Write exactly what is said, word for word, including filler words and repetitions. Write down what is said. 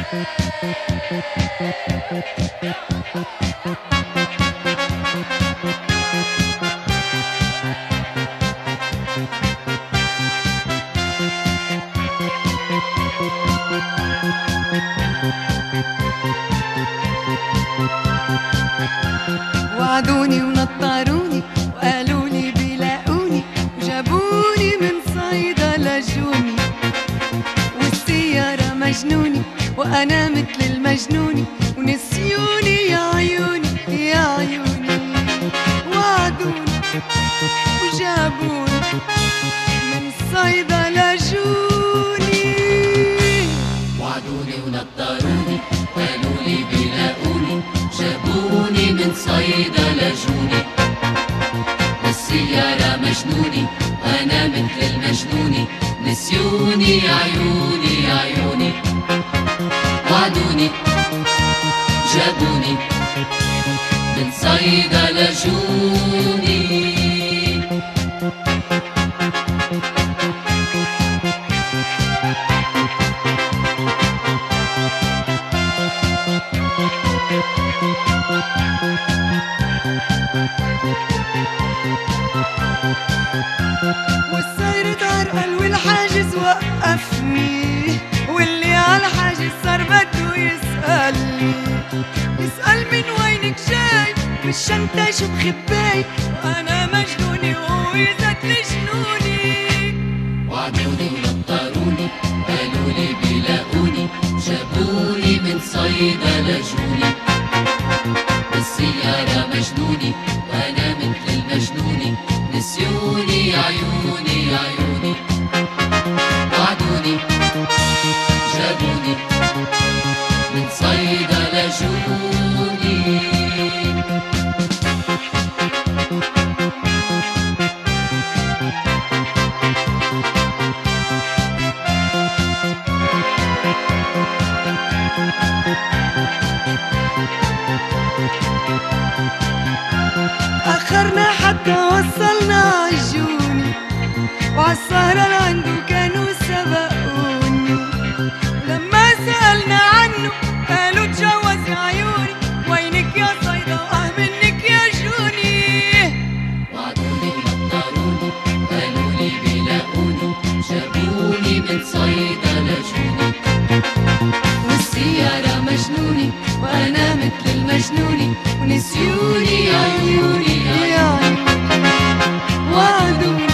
وعدوني ونطروني وقالوا لي بيلاقوني وجابوني من صيدا لجوني والسيارة مجنوني وأنا مثل المجنوني ونسيوني يا عيوني يا عيوني وعدوني وجابوني من صيدا لجوني وعدوني ونطروني وقالوا لي بيلاقوني جابوني من صيدا لجوني والسيارة مجنوني وأنا مثل المجنوني نسيوني يا عيوني يا عيوني وعدوني جابوني من صيدا لجوني والسير تعرقل والحاجز وقفني واللي عالحاجز صار بده يسألني يسأل من وينك جاي بالشنطة شو مخباي وأنا مجنوني وهو زاد لجنوني وعدوني ونطروني قالوا لي بيلاقوني جابوني من صيدا لجوني بالسيارة مجنوني وأنا مثل المجنوني نسيوني يا عيوني يا عيوني وعدوني جابوني من صيدا لجوني أخرنا حتى وصلنا عجوني وعالسهرة لعنده كانوا سبقوني لما سألنا عنه قالوا تجوز يا عيوني وينك يا صيدا واه منك يا جوني وعدوني ونطروني قالوا لي بيلاقوني جابوني من صيدا لجوني والسيارة مجنوني وأنا مثل المجنوني ونسيوني يا عيوني يا عيوني وعدوني